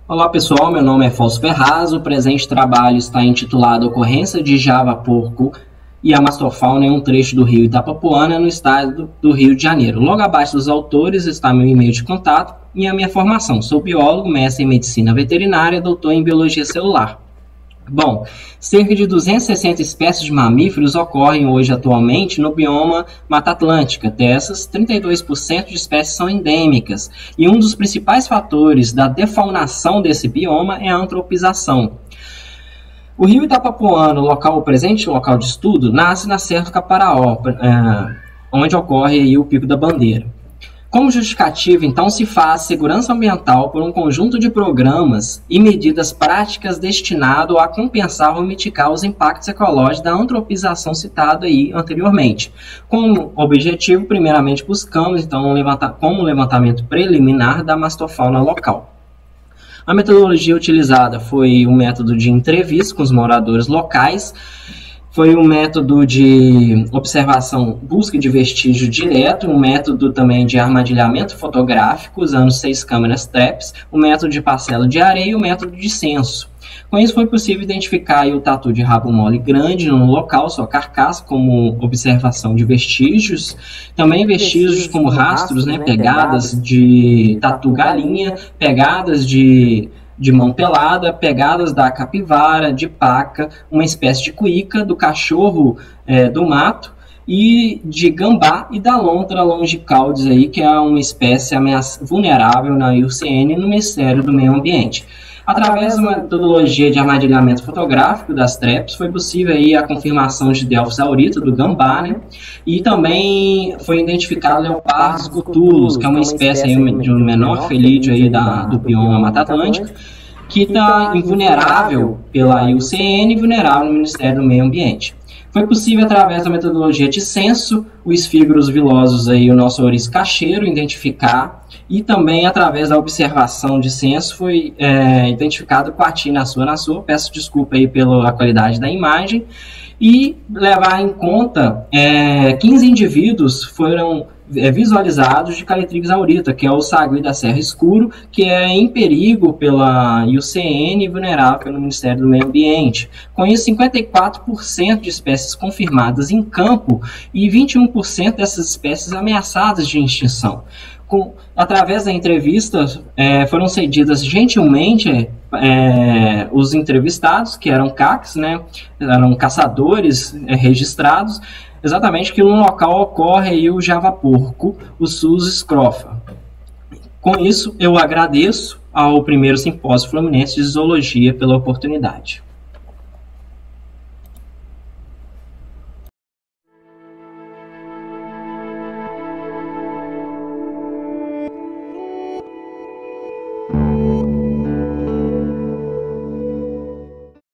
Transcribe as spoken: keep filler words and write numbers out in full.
Olá pessoal, meu nome é Fausto Ferraz. O presente trabalho está intitulado Ocorrência de Java-Porco e a Mastofauna em um trecho do rio Itapapuana, no estado do Rio de Janeiro. Logo abaixo dos autores está meu e-mail de contato e a minha formação. Sou biólogo, mestre em medicina veterinária, doutor em biologia celular. Bom, cerca de duzentas e sessenta espécies de mamíferos ocorrem hoje atualmente no bioma Mata Atlântica. Dessas, trinta e dois por cento de espécies são endêmicas, e um dos principais fatores da defaunação desse bioma é a antropização. O rio Itapapuana, o local o presente local de estudo, nasce na Serra do Caparaó, é, onde ocorre aí o Pico da Bandeira. Como justificativa, então, se faz segurança ambiental por um conjunto de programas e medidas práticas destinado a compensar ou mitigar os impactos ecológicos da antropização citada aí anteriormente. Com o objetivo, primeiramente, buscamos, então, levantar, como levantamento preliminar da mastofauna local. A metodologia utilizada foi o método de entrevista com os moradores locais. Foi um método de observação, busca de vestígio direto, um método também de armadilhamento fotográfico, usando seis câmeras traps, um método de parcela de areia e um método de censo. Com isso foi possível identificar aí o tatu de rabo mole grande no local, sua carcaça, como observação de vestígios, também vestígios, vestígios como rastros, né, pegadas de tatu galinha, pegadas de... de mão pelada, pegadas da capivara, de paca, uma espécie de cuíca, do cachorro é, do mato, e de gambá e da lontra longicaudes, aí, que é uma espécie ameaça, vulnerável na I U C N no Ministério do Meio Ambiente. Através de uma metodologia de armadilhamento fotográfico das traps, foi possível aí a confirmação de Delphis aurita, do gambá, né? E também foi identificado leopardos cutulos, que é uma espécie aí de um menor felídeo aí da, do bioma Mata Atlântica, que está invulnerável pela I U C N e vulnerável no Ministério do Meio Ambiente. Foi possível, através da metodologia de censo, os fígaros vilosos, aí, o nosso ouriço cacheiro, identificar, e também, através da observação de censo, foi é, identificado o coati na sua, na sua, peço desculpa aí pela qualidade da imagem, e levar em conta, é, quinze indivíduos foram é, visualizados de Calitrix aurita, que é o sagui da Serra Escuro, que é em perigo pela I U C N e vulnerável pelo Ministério do Meio Ambiente. Com isso, cinquenta e quatro por cento de espécies confirmadas em campo e vinte e um por cento dessas espécies ameaçadas de extinção. Com, através da entrevista, é, foram cedidas gentilmente é, os entrevistados, que eram C A Cs, né, eram caçadores é, registrados, exatamente que no local ocorre aí o java-porco, o Sus scrofa. Com isso, eu agradeço ao primeiro simpósio fluminense de zoologia pela oportunidade.